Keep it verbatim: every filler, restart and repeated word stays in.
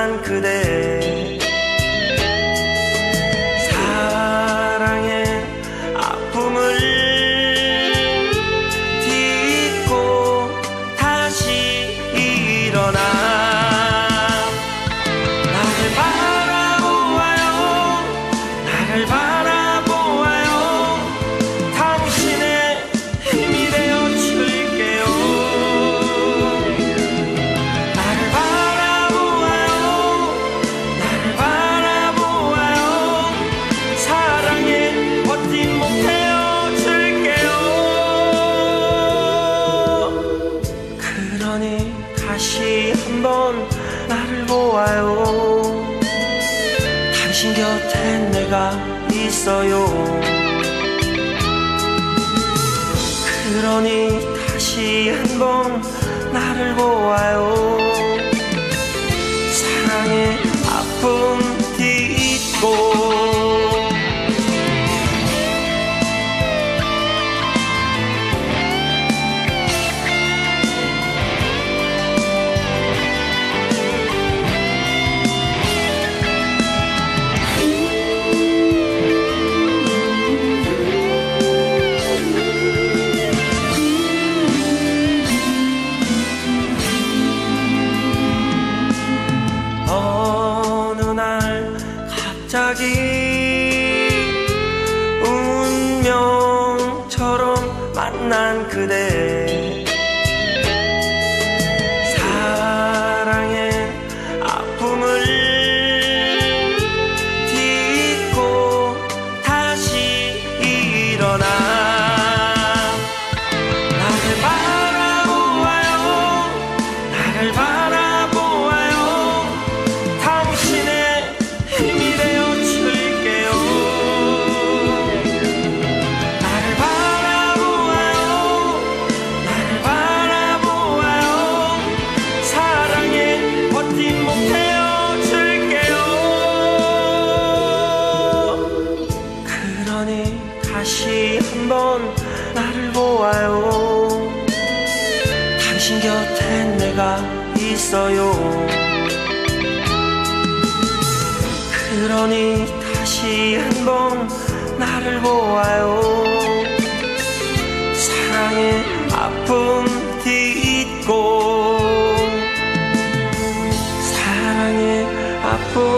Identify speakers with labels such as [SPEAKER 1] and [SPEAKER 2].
[SPEAKER 1] 만난 그대 사랑의 아픔을 딛고 다시 일어나 나를 바라보아요 나를 바라보아요 당신의 힘이 되어 줄게요 나를 바라보아요 나를 바라보아요 사랑에 버팀목 되어 줄게요 그러니 다시 한번 나를 보아요 당신 곁에 내가 있어요 그러니 다시 한번 나를 보아요 사랑의 아픔 딛고 어느 날 갑자기 운명처럼 만난 그대 사랑의 아픔을 딛고 다시 일어나 나를 바라보아요 나를 바라보아요 당신의 힘이 되어 줄게요 나를 바라보아요 나를 바라보아요 사랑에 버팀목 되어 줄게요 그러니 다시 한번 나를 보아요 당신 곁에 내가 있어요 그러니 다시 한번 나를 보아요 사랑의 아픔 딛고 사랑의 아픔